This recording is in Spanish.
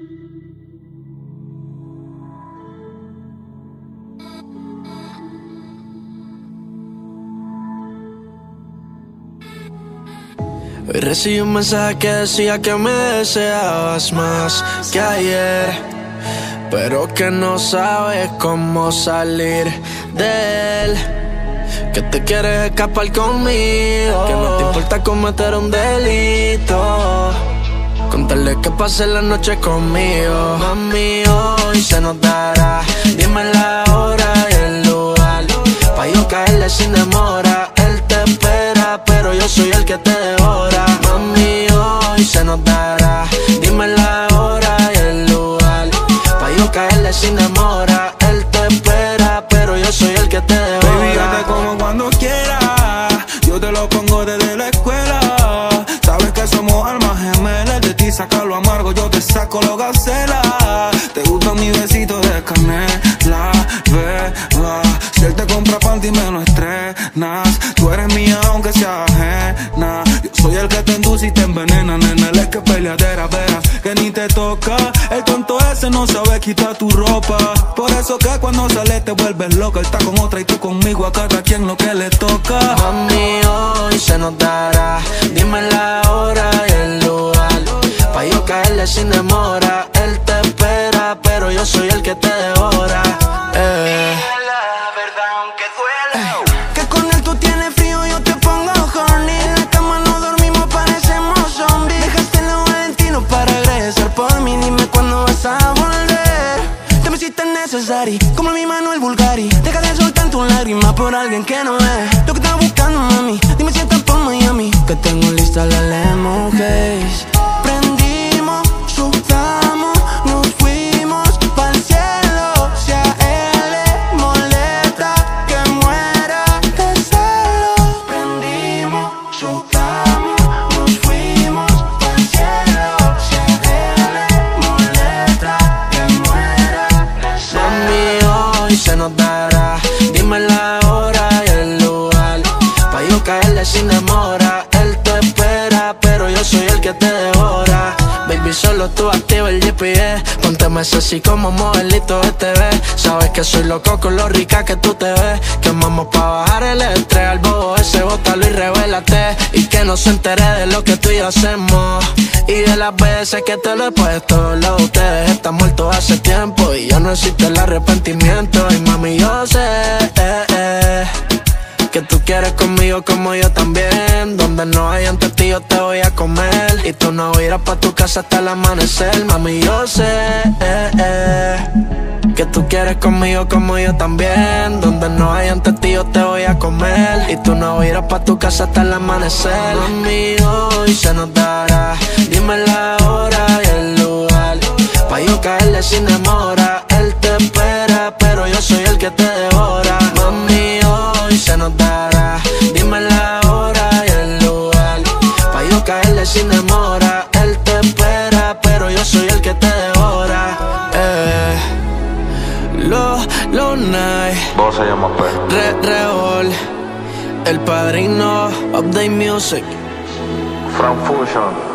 Hoy recibí un mensaje que decía que me deseabas más que ayer, pero que no sabes cómo salir de él. Que te quieres escapar conmigo, que no te importa cometer un delito, contarle que pase la noche conmigo. Mami, hoy se nos dará, dime la hora y el lugar, pa' yo caerle sin demora. Él te espera, pero yo soy el que te devora. Mami, hoy se nos dará, dime la hora y el lugar, pa' yo caerle sin demora. Él te espera, pero yo soy el que te devora. Baby, yo te como cuando quieras, yo te lo pongo desde la escuela. Sabes que somos almas gemelas, de ti saca lo amargo, yo te saco lo gacela. Te gustan mis besitos de canela, beba. Si él te compra panty me lo estrenas. Tú eres mía aunque sea ajena. Yo soy el que te induce y te envenena, nena. Él es que peleadera, verás que ni te toca. El tonto ese no sabe quitar tu ropa. Por eso que cuando sale te vuelves loca. Él está con otra y tú conmigo, a cada quien lo que le toca. Mami, hoy se nos dará, dime la hora y el lugar, pa' yo caerle sin demora. Él te espera, pero yo soy el que te devora. La verdad aunque duela. Que con él tú tienes frío, yo te pongo horny. En la cama no dormimos, parecemos zombies. Dejaste el Valentino para regresar por mí. Dime cuándo vas a volver. Te me hiciste necesario, como mi mano el Bulgari. Deja de soltar tu lágrima por alguien que no es lo que estás buscando, mami. Dime si estás por Miami, que tengo lista la lemon haze. Prendimos, sudamos, nos fuimos pa'l cielo. Si a él le molesta que muera de celos. Prendimos, sudamos, nos fuimos pa'l cielo. Si a él le molesta que muera de celos. Mami, hoy se nos dará, dime la hora y el lugar, pa' yo caerle sin demora. Él te espera, pero yo soy el que te devora. Baby, solo tú activa el GPS. Pónteme así como modelito de TV. Sabes que soy loco con lo rica que tú te ves. Quemamos pa' bajar el estrés. Al bobo ese, bótalo y revélate. Y que no se entere de lo que tú y yo hacemos. Y de las veces que te lo he puesto. Lo de ustedes están muertos hace tiempo. Y ya no existe el arrepentimiento. Y mami, yo sé que tú quieres conmigo como yo también. Donde no hay ante ti yo te voy a comer. Y tú no irás pa' tu casa hasta el amanecer. Mami, yo sé que tú quieres conmigo como yo también. Donde no hay ante ti yo te voy a comer. Y tú no irás pa' tu casa hasta el amanecer. Mami, hoy se nos dará, dime la hora y el lugar, pa' yo caerle sin demora. Él te espera, pero yo soy el que te devora. Mami, hoy se nos dará, dime la hora y el lugar, pa' yo caerle sin demora. Él te espera, pero yo soy el que te devora. Lo night, Vos se llama P. Revol, el padrino, Update Music. Frank Fusion.